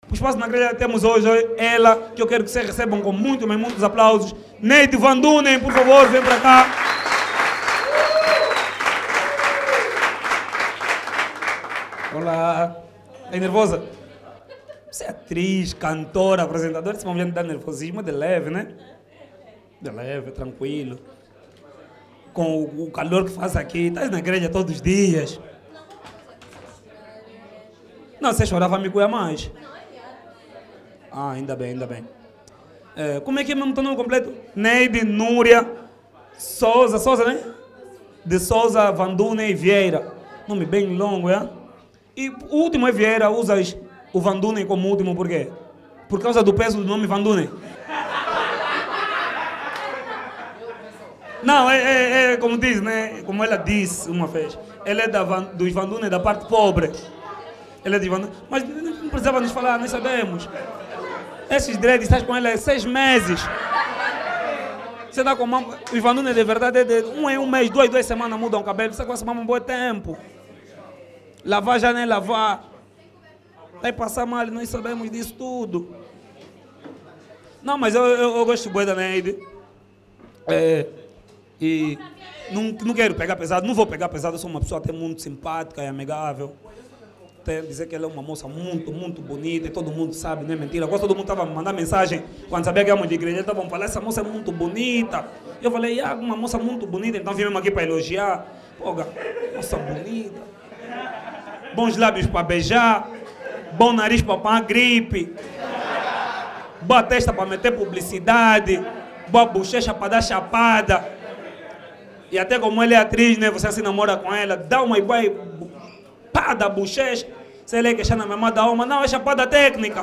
O espaço na grelha temos hoje ela, que eu quero que vocês recebam com muito, mas muitos aplausos. Neide Van Dunen, por favor, vem para cá. Olá. É nervosa? Você é atriz, cantora, apresentadora, esse momento dá nervosismo, é de leve, né? De leve, tranquilo. Com o calor que faz aqui, estás na igreja todos os dias. Não, você chorava me cuidar mais. Ah, ainda bem, ainda bem. Como é que é mesmo teu nome completo? Neide Núria Souza, né? De Souza Van Dunen Vieira. Nome bem longo, é? E o último é Vieira, usas o Van Dunen como último, por quê? Por causa do peso do nome Van Dunen. Não, como diz, né? Como ela disse uma vez. Ela é dos Van Dunen, da parte pobre. Ela é de Van Dunen. Mas não precisava nos falar, nós sabemos. Esses dreads, estás com ela há 6 meses. Você dá com os Van Dunen de verdade é de um mês, 2 semanas mudam o cabelo. Você gosta de um bom tempo. Lavar já nem lavar. Vai passar mal, nós sabemos disso tudo. Não, mas eu gosto de da Neide. E não quero pegar pesado, não vou pegar pesado, eu sou uma pessoa até muito simpática e amigável. Até dizer que ela é uma moça muito, muito bonita e todo mundo sabe, não é mentira. Agora todo mundo estava me mandando mensagem, quando sabia que éramos de igreja, estavam falando, essa moça é muito bonita. Eu falei, uma moça muito bonita, então viemos aqui para elogiar. Pô, moça bonita. Bons lábios para beijar, bom nariz para apanhar gripe, boa testa para meter publicidade, boa bochecha para dar chapada. E até como ela é atriz, né, você se namora com ela, dá uma igual pá da bochecha, se ela é queixar na memória da alma, não, é chapada técnica.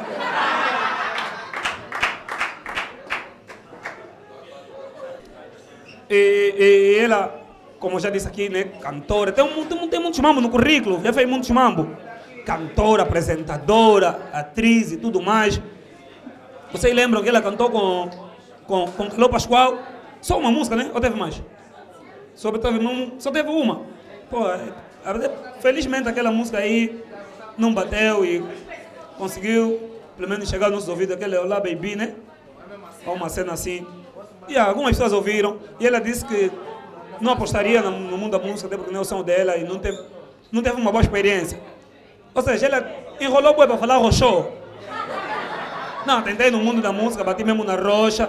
E ela, como eu já disse aqui, né, cantora, tem muitos mambos no currículo, já fez muitos mambos. Cantora, apresentadora, atriz e tudo mais. Vocês lembram que ela cantou com Calô Pascoal? Só uma música, né? Ou teve mais? Só teve uma. Pô, felizmente aquela música aí não bateu e conseguiu, pelo menos, chegar aos nossos ouvidos, aquele Olá Baby, né? Uma cena assim. E algumas pessoas ouviram, e ela disse que não apostaria no mundo da música, até porque não é o som dela, e não teve uma boa experiência. Ou seja, ela enrolou para falar roxô. Não, tentei no mundo da música, bati mesmo na rocha,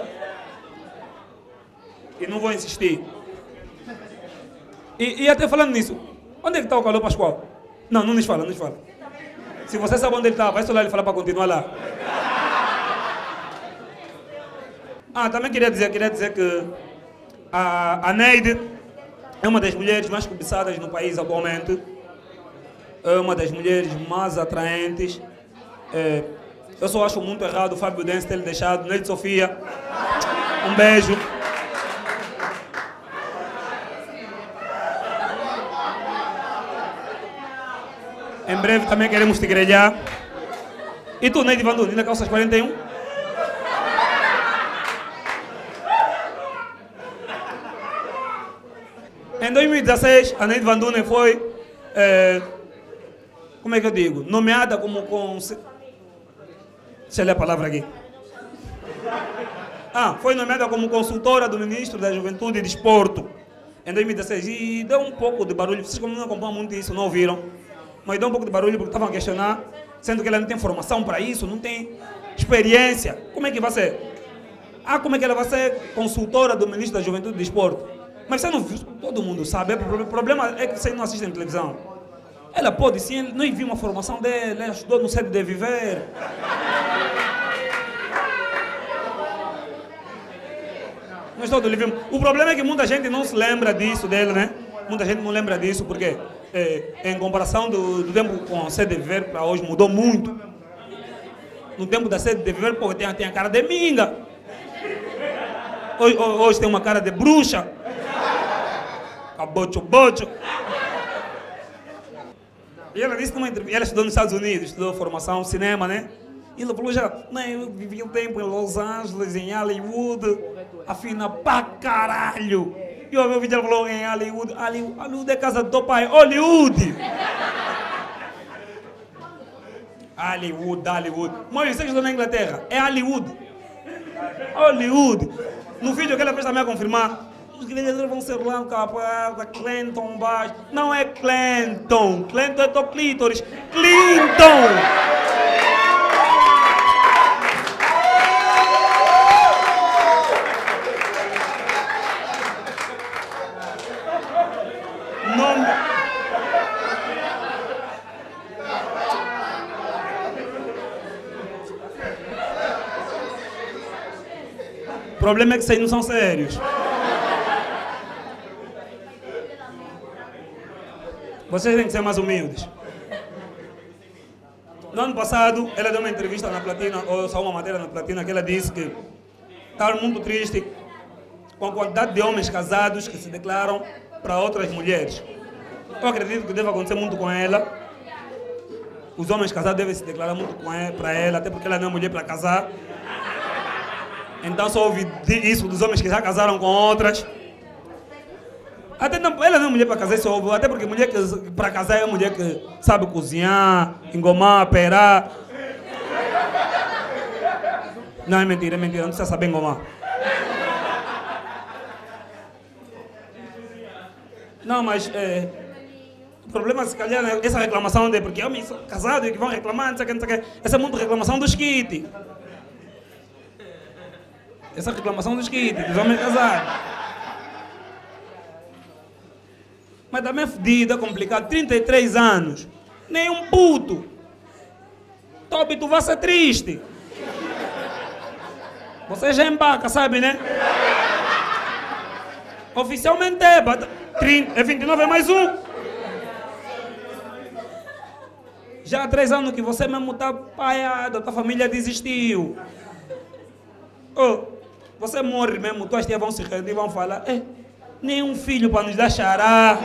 e não vou insistir. E até falando nisso, onde é que está o Calô Pascoal? Não nos fala, não nos fala. Se você sabe onde ele está, vai só lá ele falar para continuar lá. Também queria dizer que a Neide é uma das mulheres mais cobiçadas no país atualmente. É uma das mulheres mais atraentes. Eu só acho muito errado o Fábio Dense ter deixado. Neide Sofia, um beijo. Em breve também queremos te grelhar. E tu, Neide Van Dunen, ainda calças 41? Em 2016, a Neide Van Dunen foi, como é que eu digo, nomeada como... Deixa eu ler a palavra aqui. Foi nomeada como consultora do Ministro da Juventude e Desporto em 2016. E deu um pouco de barulho, vocês como não acompanham muito isso, não ouviram. Mas deu um pouco de barulho porque estavam a questionar, sendo que ela não tem formação para isso, não tem experiência. Como é que vai ser? Como é que ela vai ser consultora do Ministro da Juventude e Desporto? Mas você não viu, todo mundo sabe, o problema é que vocês não assistem televisão. Ela pode sim, nós vimos a formação dela, ela estudou no Sede de Viver. Nós todos vimos. O problema é que muita gente não se lembra disso dela, né? Muita gente não lembra disso porque, em comparação do tempo com a Sede de Viver para hoje, mudou muito. No tempo da Sede de Viver, pô, tem a cara de minga. Hoje tem uma cara de bruxa. A bocho. E ela disse numa entrevista, ela estudou nos Estados Unidos, estudou formação, cinema, né? E ela falou já, eu vivi um tempo em Los Angeles, em Hollywood, afina pra caralho. E eu vi o vídeo, ela falou em Hollywood, Hollywood é casa do teu pai, Hollywood! Hollywood, Hollywood. Mas vocês estão na Inglaterra, é Hollywood. Hollywood. No vídeo que ela fez também a confirmar, os gladiadores vão ser lá, Clinton baixo. Não é Clinton. Clinton é teu clítoris. Clinton! O problema é que vocês não são sérios. Vocês têm que ser mais humildes. No ano passado, ela deu uma entrevista na Platina, ou só uma matéria na Platina, que ela disse que estava muito triste com a quantidade de homens casados que se declaram para outras mulheres. Eu acredito que deve acontecer muito com ela. Os homens casados devem se declarar muito para ela, até porque ela não é mulher para casar. Então só ouvi isso dos homens que já casaram com outras. Até não, ela não é mulher para casar, isso ouve, até porque mulher para casar é mulher que sabe cozinhar, engomar, perar. Não, é mentira, não precisa saber engomar. Não, mas o problema se calhar é essa reclamação de porque homens são casados e que vão reclamar, não sei o que. Essa é muito reclamação dos kits. Essa reclamação dos kits, dos homens casados. Mas também é fedido, é complicado. 33 anos. Nem um puto. Tobi, tu vai ser triste. Você já embaca, sabe, né? Oficialmente é. É 29 é mais um. Já há 3 anos que você mesmo está paiado, a tua família desistiu. Oh, você morre mesmo, tuas tias vão se rendir e vão falar, nem um filho para nos dar xará.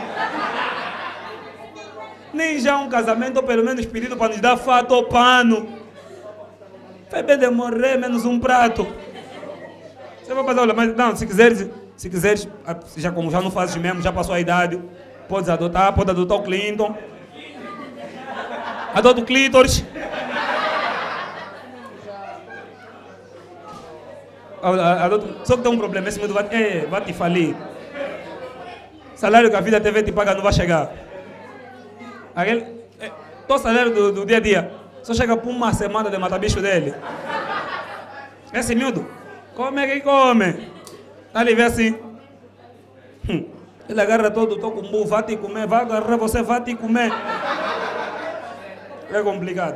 Nem já um casamento, ou pelo menos pedido para nos dar fato ou pano. Foi bem de morrer, menos um prato. Você vai fazer, olha, mas não, se quiseres, já como já não fazes mesmo, já passou a idade, pode adotar o Clinton. Adota o clítoris. Só que tem um problema, esse medo vai te falir. Salário que a Vida TV te paga não vai chegar. Todo salário do dia a dia só chega por uma semana de mata-bicho dele. Esse miúdo, come que come. Ali vê assim. Ele agarra todo o combo, vai te comer, vai agarrar você, vai te comer. É complicado.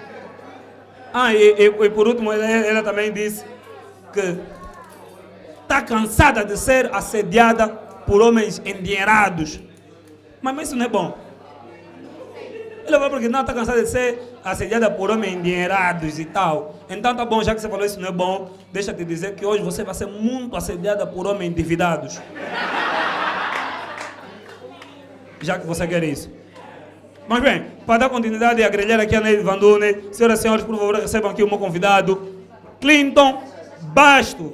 E por último, ela também disse que está cansada de ser assediada por homens endinheirados. Mas isso não é bom. Ela falou porque não está cansada de ser assediada por homens endinheirados e tal. Então tá bom, já que você falou isso não é bom, deixa eu te dizer que hoje você vai ser muito assediada por homens endividados. Já que você quer isso. Mas bem, para dar continuidade a grelhar aqui a Neide Vandune, senhoras e senhores, por favor, recebam aqui o meu convidado, Clinton Basto.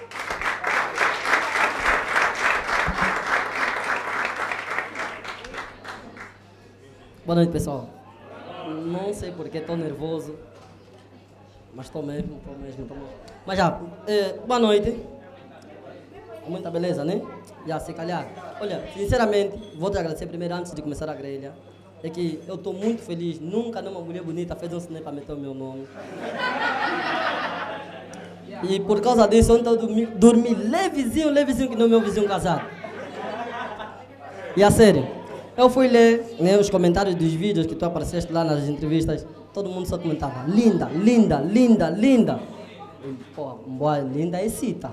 Boa noite, pessoal. Não sei porque estou nervoso, mas estou mesmo. Mas já, boa noite. Muita beleza, né? Já, se calhar. Olha, sinceramente, vou te agradecer primeiro antes de começar a grelha. É que eu estou muito feliz. Nunca uma mulher bonita fez um cinema para meter o meu nome. E por causa disso, ontem eu dormi levezinho que não é meu vizinho casado. E a sério, eu fui ler, né, os comentários dos vídeos que tu apareceste lá nas entrevistas. Todo mundo só comentava, linda. E, pô, boa, linda é cita.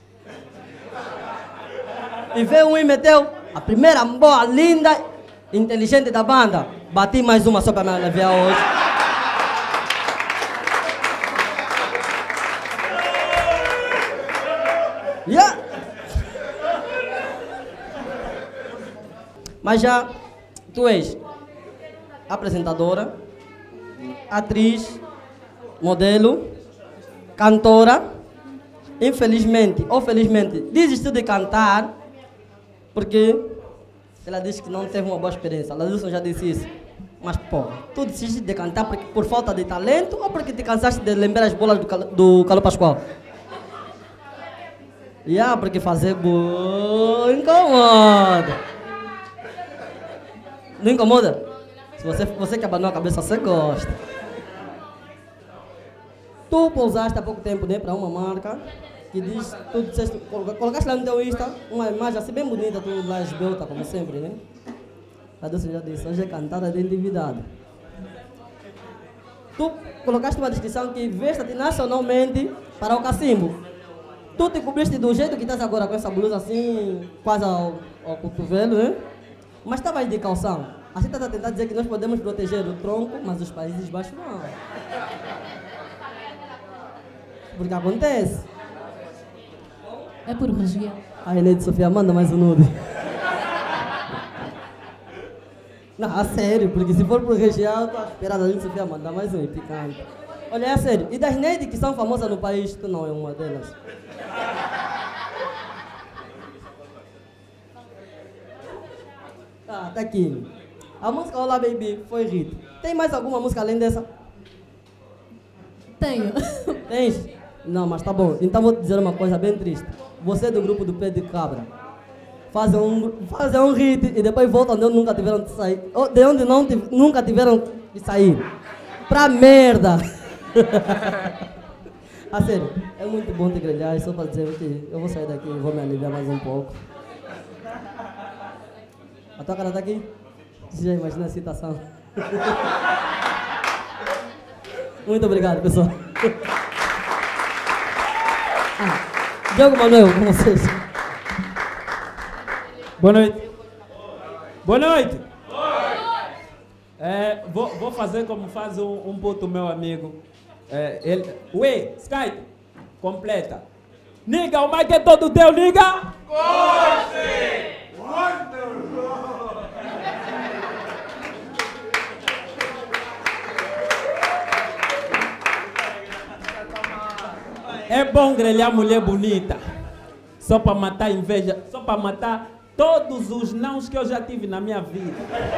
E veio um e meteu a primeira boa, linda, inteligente da banda. Bati mais uma só para me aliviar hoje. Yeah. Mas já, tu és apresentadora, atriz, modelo, cantora. Infelizmente ou felizmente desistiu de cantar porque ela disse que não teve uma boa experiência. A Ladilson já disse isso. Mas, pô, tu desistes de cantar por falta de talento ou porque te cansaste de lembrar as bolas do Calo Pascoal? Porque fazer incomoda. Não incomoda? Se você que abanou a cabeça, você gosta. Tu pousaste há pouco tempo, né, para uma marca que diz, tu disseste, colocaste lá no teu Insta uma imagem assim bem bonita, tu lá esbelta, como sempre, né? A Dulce já disse, hoje é cantada de endividado. Tu colocaste uma descrição que veste-te nacionalmente para o cacimbo. Tu te cobriste do jeito que estás agora com essa blusa assim, quase ao cotovelo, né? Mas estavas de calção. Assim estás a tentar dizer que nós podemos proteger o tronco, mas os países baixos não. Porque acontece. É por região. A Eneide Sofia, manda mais um nude. Não, a sério, porque se for por região, estou esperando a Eneide Sofia mandar mais um picante. Olha, é sério. E das Neide que são famosas no país, tu não é uma delas. Tá aqui. A música Olá Baby foi hit. Tem mais alguma música além dessa? Tenho. Tens? Não, mas tá bom. Então vou te dizer uma coisa bem triste. Você é do grupo do Pé de Cabra. Fazem um hit e depois voltam de onde nunca tiveram de sair. De onde nunca tiveram de sair. Pra merda. A sério, é muito bom te grelhar, só para dizer que eu vou sair daqui e vou me aliviar mais um pouco. A tua cara tá aqui? Você já imagina a citação? Muito obrigado, pessoal. Diogo Manuel, com vocês. Boa noite. Boa noite. Vou fazer como faz um puto meu amigo. Skype, completa. Niga, o mic é todo teu, niga! Corte! É bom grelhar mulher bonita, só para matar inveja, só para matar todos os nãos que eu já tive na minha vida.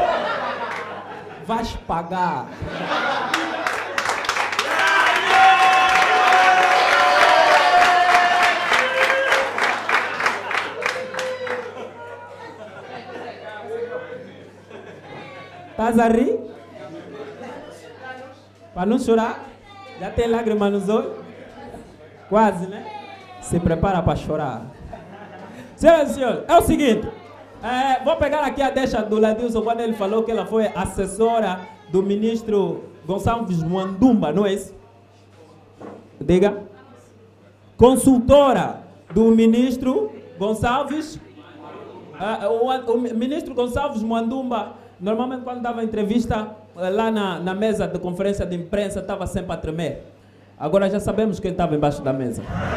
Vais pagar. Estás a rir? Para não chorar? Já tem lágrima nos olhos? Quase, né? Se prepara para chorar. Senhoras e senhores, é o seguinte. Vou pegar aqui a deixa do Ladilson quando ele falou que ela foi assessora do ministro Gonçalves Mwandumba, não é isso? Diga. Consultora do ministro Gonçalves. O ministro Gonçalves Mwandumba, normalmente quando dava entrevista lá na mesa de conferência de imprensa, estava sempre a tremer. Agora já sabemos quem estava embaixo da mesa.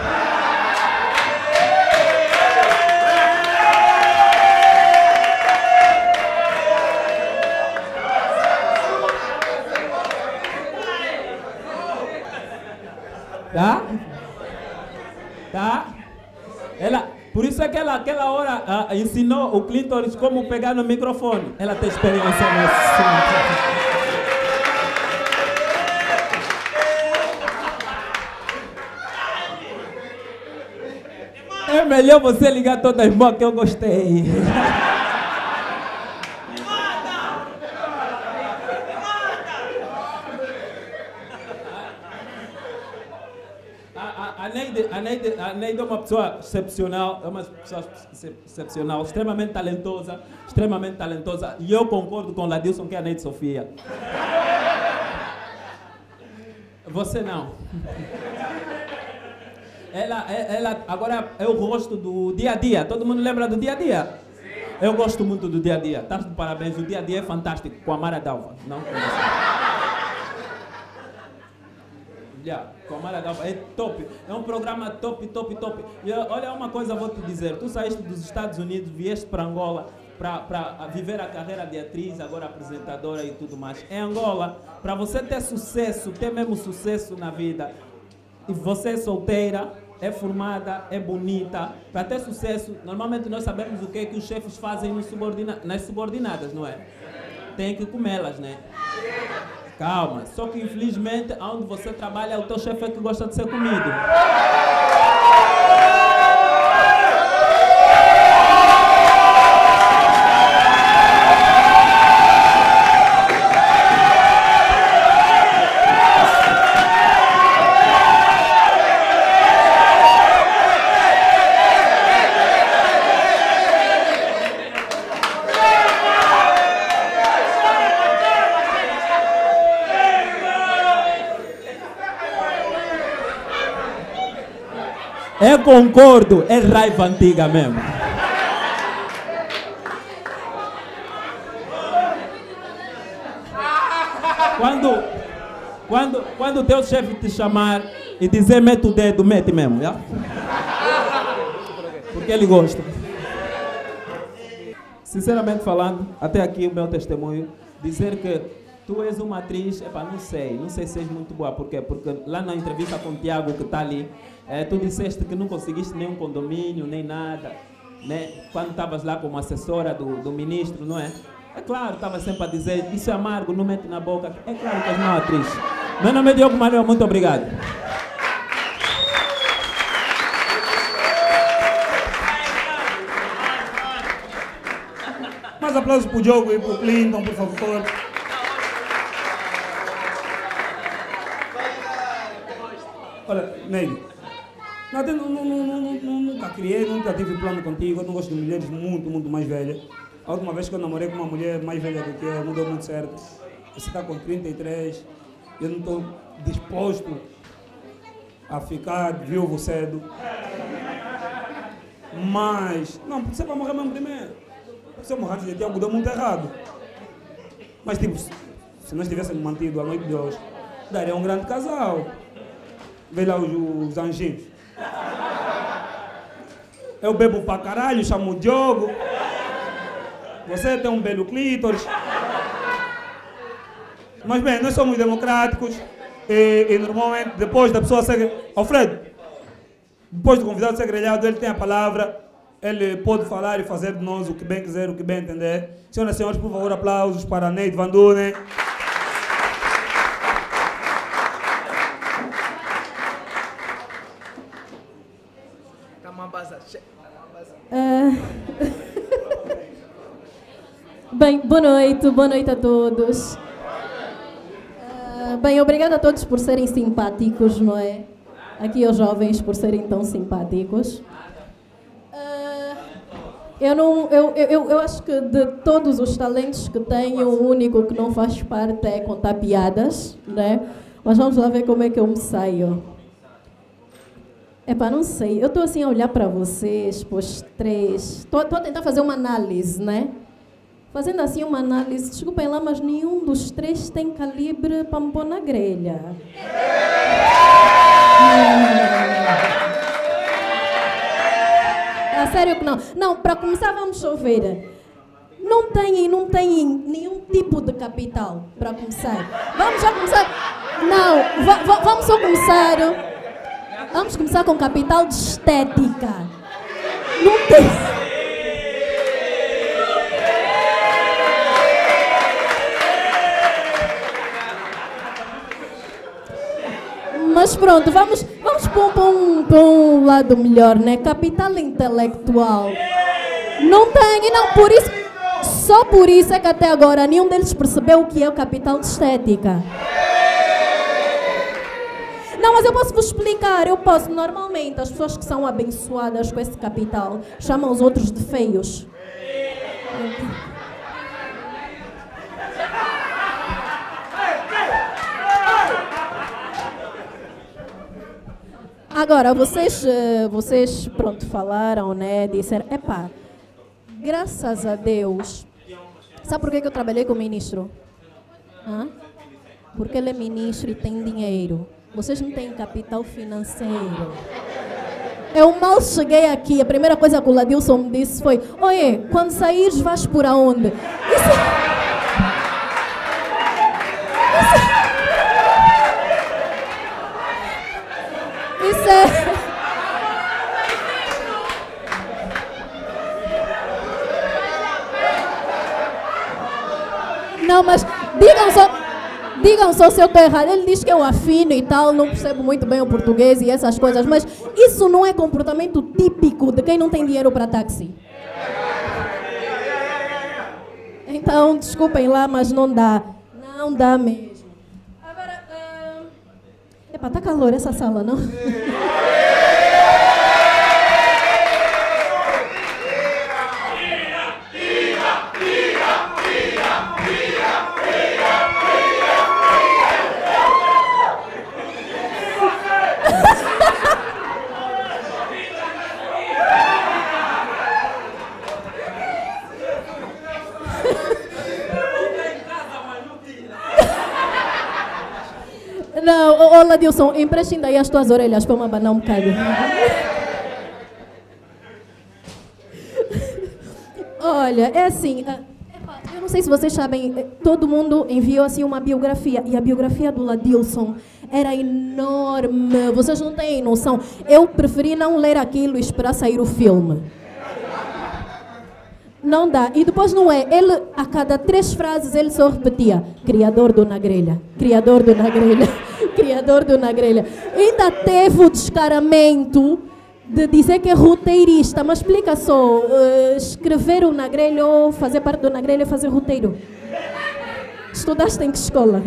Tá? Por isso é que ela, aquela hora, ensinou o clítoris como pegar no microfone. Ela tem experiência nesse. É melhor você ligar todas as mãos que eu gostei. A Neide é uma pessoa excepcional, extremamente talentosa, e eu concordo com o Ladilson que é a Neide Sofia. Você não. Ela agora é o rosto do dia a dia. Todo mundo lembra do dia a dia? Sim. Eu gosto muito do dia a dia. Estás de parabéns. O dia a dia é fantástico. Com a Mara Dalva. Não com você. Com a Mara Dalva. É top. É um programa top. E olha uma coisa, vou te dizer. Tu saíste dos Estados Unidos, vieste para Angola para viver a carreira de atriz, agora apresentadora e tudo mais. Em Angola, para você ter sucesso, ter mesmo sucesso na vida, e você é solteira, é formada, é bonita, para ter sucesso, normalmente nós sabemos o que é que os chefes fazem nas subordinadas, não é? tem que comê-las, né? Calma, só que infelizmente onde você trabalha, o teu chefe é que gosta de ser comido. Eu concordo, é raiva antiga mesmo. Quando o teu chefe te chamar e dizer mete o dedo, mete mesmo, já? Porque ele gosta. Sinceramente falando, até aqui o meu testemunho, dizer que tu és uma atriz, não sei se és muito boa, por quê? Porque lá na entrevista com o Tiago que está ali, tu disseste que não conseguiste nenhum condomínio, nem nada, né? Quando estavas lá como assessora do ministro, não é? É claro, estava sempre a dizer, isso é amargo, não mete na boca. É claro que és uma atriz. Meu nome é Diogo Manuel, muito obrigado. Mais aplausos para o Diogo e para o Clinton, por favor. Olha, Neide, nunca criei, nunca tive plano contigo. Eu não gosto de mulheres muito mais velhas. A última vez que eu namorei com uma mulher mais velha do que eu, não deu muito certo. Você está com 33, eu não estou disposto a ficar viúvo cedo. Mas, não, você vai morrer mesmo primeiro. Se eu morrer antes de ti, algo deu muito errado. Mas, tipo, se nós tivéssemos mantido a noite de hoje, daria um grande casal. Vê lá os anjinhos. Eu bebo pra caralho, chamo o Diogo. Você tem um belo clítoris. Mas bem, nós somos democráticos. E normalmente, depois da pessoa ser... Alfredo, depois do convidado ser grelhado, ele tem a palavra. Ele pode falar e fazer de nós o que bem quiser, o que bem entender. Senhoras e senhores, por favor, aplausos para Neide Van Dunen. Bem, boa noite a todos. Bem, obrigada a todos por serem simpáticos, não é? Aqui aos jovens por serem tão simpáticos. Eu acho que de todos os talentos que tenho, o único que não faz parte é contar piadas, né? Mas vamos lá ver como é que eu me saio. Não sei, eu estou assim a olhar para vocês, para os três. Estou a tentar fazer uma análise, né? Fazendo assim uma análise, desculpem lá, mas nenhum dos três tem calibre para me pôr na grelha. A sério que não. Não, para começar vamos ver. Não têm nenhum tipo de capital, para começar. Vamos já começar. Não, vamos só começar. Vamos começar com capital de estética. Não tem. Mas pronto, vamos para um lado melhor, né? Capital intelectual. Não tem, não, por isso, só por isso é que até agora nenhum deles percebeu o que é o capital de estética. Não, mas eu posso vos explicar, normalmente, as pessoas que são abençoadas com esse capital chamam os outros de feios. Agora, vocês pronto, falaram, né, disseram, graças a Deus, sabe por que eu trabalhei com o ministro? Porque ele é ministro e tem dinheiro. Vocês não têm capital financeiro. Eu mal cheguei aqui, a primeira coisa que o Ladilson me disse foi, oi, quando saíres vais por aonde? Isso é... Não, mas digam só se eu estou errado. Ele diz que eu afino e tal, não percebo muito bem o português e essas coisas, mas isso não é comportamento típico de quem não tem dinheiro para táxi. Então, desculpem lá, mas não dá. Não dá mesmo. Agora, epa, tá calor essa sala, não? Não, ô Ladilson, emprestem daí as tuas orelhas para eu me abanar um bocado. Olha, é assim, eu não sei se vocês sabem, todo mundo enviou assim uma biografia, e a biografia do Ladilson era enorme, vocês não têm noção. Eu preferi não ler aquilo e esperar sair o filme. Não dá. E depois não é, ele, a cada 3 frases, ele só repetia: criador do na grelha, criador do na grelha, criador do na grelha. Ainda teve o descaramento de dizer que é roteirista. Mas explica só, escrever o na grelha ou fazer parte do na grelha é fazer roteiro. Estudaste em que escola?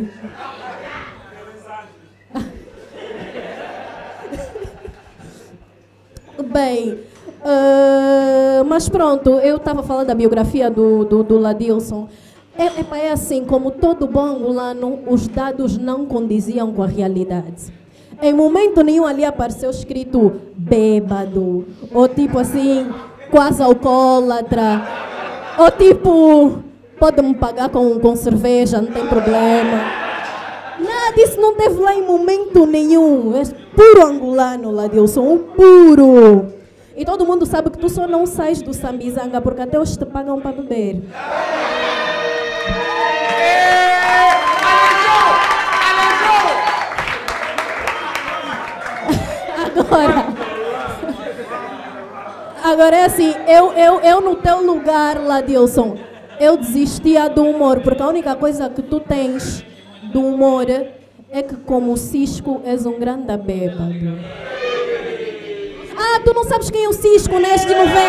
Bem... mas pronto, eu estava falando da biografia do Ladilson. É assim, como todo bom angolano, os dados não condiziam com a realidade. Em momento nenhum ali apareceu escrito bêbado, ou tipo assim, quase alcoólatra, ou tipo, pode-me pagar com cerveja, não tem problema. Nada disso não teve lá em momento nenhum. É puro angolano, Ladilson, o puro. E todo mundo sabe que tu só não sais do Sambizanga porque até hoje te pagam para beber. Agora é assim, eu no teu lugar, Ladilson, eu desistia do humor, porque a única coisa que tu tens do humor é que, como o Cisco, és um grande bêbado. Ah, tu não sabes quem é o Cisco, né? De 90.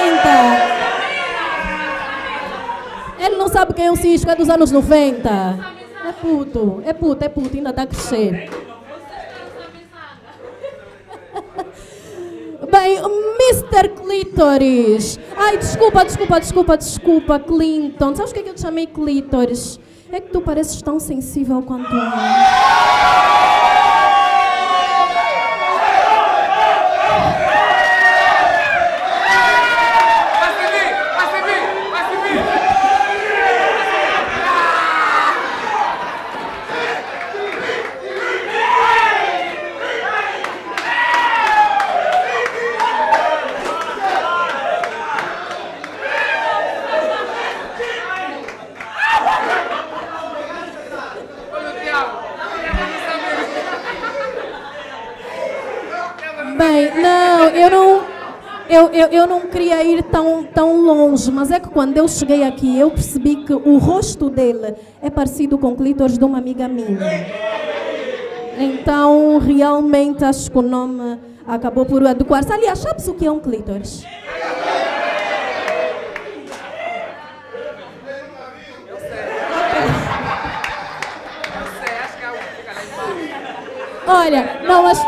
Ele não sabe quem é o Cisco, é dos anos 90. É puto, ainda está a crescer. Bem, Mr. Clítoris. Ai, desculpa, Clinton. Sabes o que é que eu te chamei Clítoris? É que tu pareces tão sensível quanto eu. Bem, eu não queria ir tão longe, mas é que quando eu cheguei aqui, eu percebi que o rosto dele é parecido com o clítoris de uma amiga minha. Então, realmente, acho que o nome acabou por adequar-se. Aliás, sabe-se o que é um clítoris? Olha, não, mas...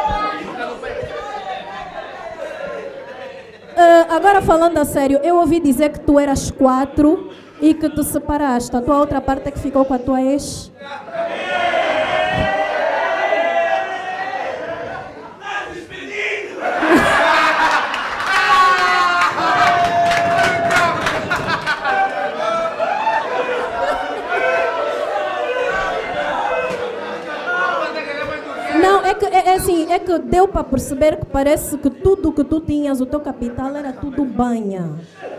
agora falando a sério, eu ouvi dizer que tu eras 4 e que te separaste. A tua outra parte é que ficou com a tua ex? Não, é que deu para perceber que parece que tudo que tu tinhas, o teu capital, era tudo banha.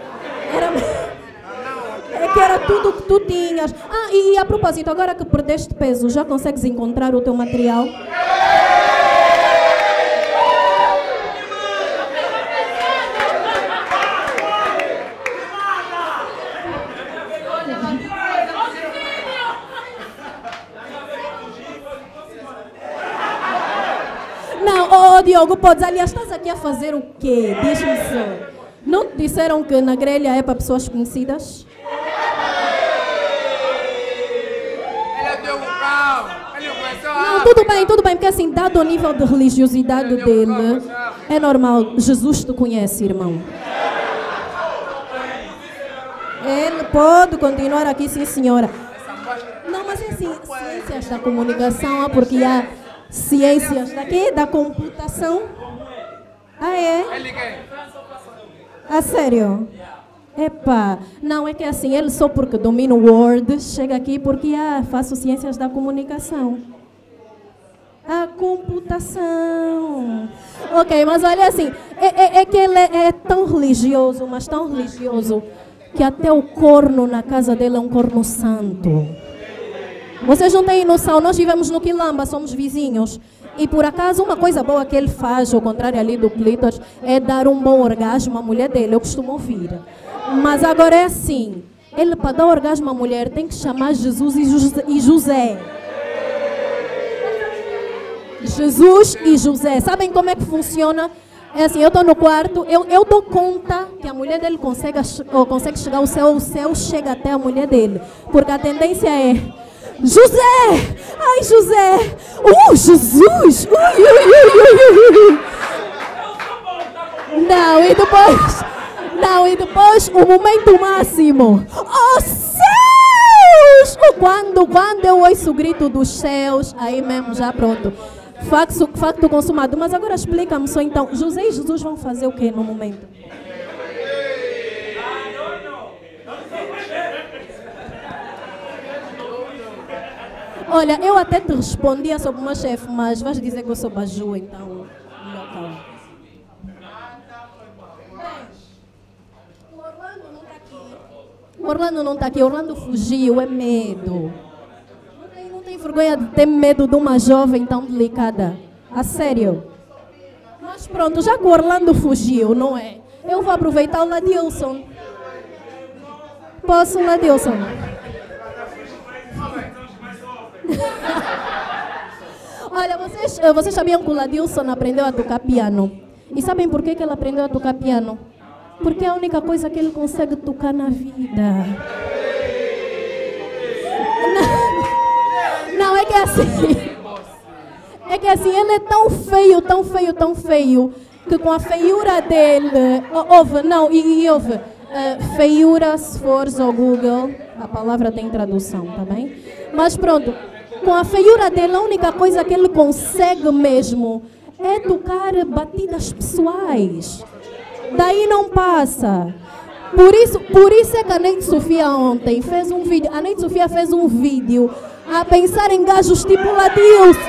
É que era tudo que tu tinhas. Ah, e a propósito, agora que perdeste peso, já consegues encontrar o teu material? Oh, Diogo, podes. Aliás, estás aqui a fazer o quê? Diz-me só. Não te disseram que na grelha é para pessoas conhecidas? Não, tudo bem, porque assim, dado o nível de religiosidade dele, é normal. Jesus te conhece, irmão. Ele pode continuar aqui, sim, senhora. Não, mas é assim, ciências da comunicação, porque há ciências daqui, da computação. Ah, é? Ah, sério? Epa, não, é que assim, ele só porque domina o Word, chega aqui porque faço ciências da comunicação. A computação. Ok, mas olha assim, é que ele é tão religioso, mas tão religioso, que até o corno na casa dele é um corno santo. Vocês não têm noção, nós vivemos no Quilamba, somos vizinhos. E por acaso, uma coisa boa que ele faz, ao contrário ali do clítoris, é dar um bom orgasmo à mulher dele, eu costumo ouvir. Mas agora é assim, ele para dar orgasmo à mulher tem que chamar Jesus e José. Jesus e José. Sabem como é que funciona? É assim, eu estou no quarto, eu dou conta que a mulher dele consegue chegar ao céu, o céu chega até a mulher dele. Porque a tendência é, José! Ai, José! Jesus! Ui, ui, ui, ui, ui. Não, e depois o momento máximo. Oh, céus! Quando eu ouço o grito dos céus, aí mesmo já pronto. Facto consumado. Mas agora explica-me só então, José e Jesus vão fazer o que no momento? Olha, eu até te respondia sobre o meu chefe, mas vais dizer que eu sou baju, então... O Orlando não está aqui, o Orlando fugiu, é medo. Não tem vergonha de ter medo de uma jovem tão delicada. A sério. Mas pronto, já que o Orlando fugiu, não é? Eu vou aproveitar o Ladilson. Posso, Ladilson? Olha, vocês sabiam que o Ladilson aprendeu a tocar piano? E sabem por que ele aprendeu a tocar piano? Porque é a única coisa que ele consegue tocar na vida. Não, é que é assim. É que assim, ele é tão feio, tão feio, tão feio, que com a feiura dele... feiura, se fores ao Google, a palavra tem tradução, tá bem? Mas pronto, com a feiura dele, a única coisa que ele consegue mesmo é tocar batidas pessoais. Daí não passa. Por isso é que a Neide Sofia ontem fez um vídeo. A Neide Sofia fez um vídeo a pensar em gajos tipo Ladilson.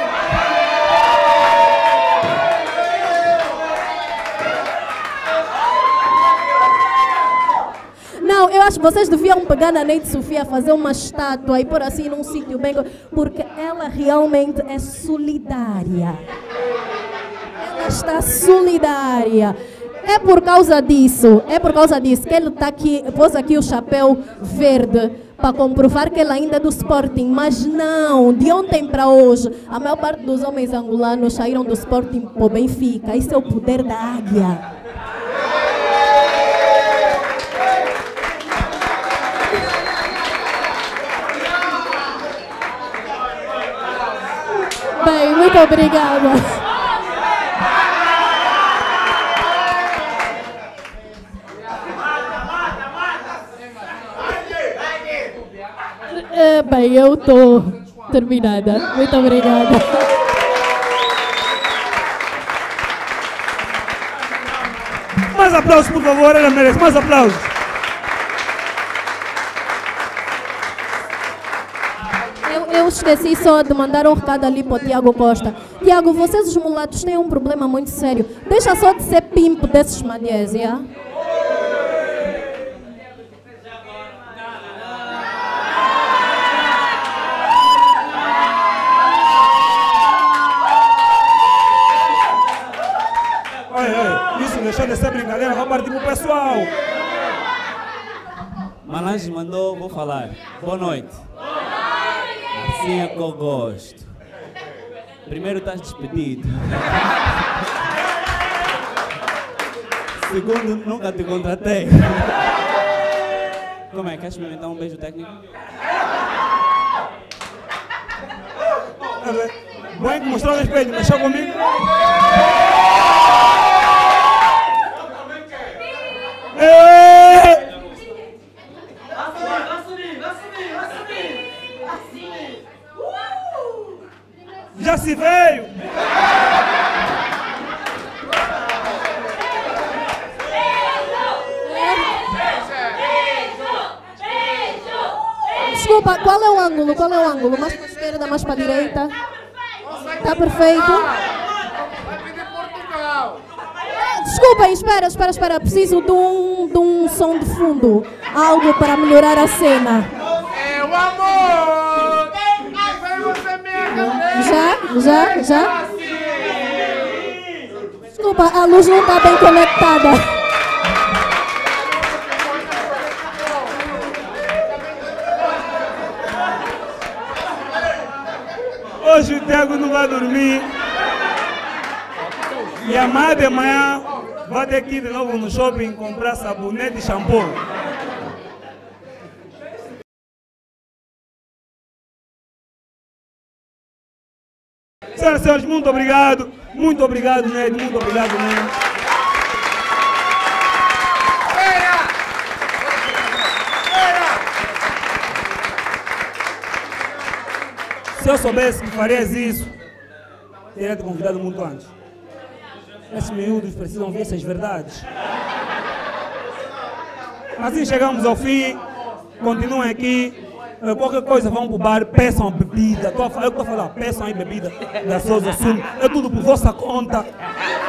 Não, eu acho que vocês deviam pegar na Neide Sofia, fazer uma estátua e pôr assim num sítio bem... Porque ela realmente é solidária. Ela está solidária. É por causa disso que ele está aqui, pôs aqui o chapéu verde para comprovar que ele ainda é do Sporting, mas não, de ontem para hoje, a maior parte dos homens angolanos saíram do Sporting para o Benfica. Isso é o poder da águia. Bem, muito obrigada. Bem, eu estou terminada. Muito obrigada. Mais aplausos, por favor, ela merece. Mais aplausos. Eu esqueci só de mandar um recado ali para o Tiago Costa. Tiago, vocês os mulatos têm um problema muito sério. Deixa só de ser pimpo desses madiés, já? Isso deixou de ser brincadeira, vamos partir pro pessoal. Malange mandou, vou falar. Boa noite. Assim é que eu gosto. Primeiro estás despedido. Segundo, nunca te contratei. Como é? Quer experimentar um beijo técnico? Bem que mostrou o espelho, mexeu comigo. Já se veio! Desculpa, qual é o ângulo? Qual é o ângulo? Mais para a esquerda, mais para a direita? Está perfeito. Desculpa, espera. Preciso de um som de fundo. Algo para melhorar a cena. É o amor! Já? Desculpa, a luz não está bem conectada. Hoje o Thiago não vai dormir. E amanhã de manhã vai ter que ir de novo no shopping comprar sabonete e shampoo. Senhoras e senhores, muito obrigado, Ned, muito obrigado, Ned. Se eu soubesse que farias isso, teria te convidado muito antes. Esses miúdos precisam ver essas verdades. Assim chegamos ao fim, continuem aqui. Qualquer coisa, vão para o bar, peçam bebida. Eu estou a falar, peçam aí bebida da Souza Sul. É tudo por vossa conta.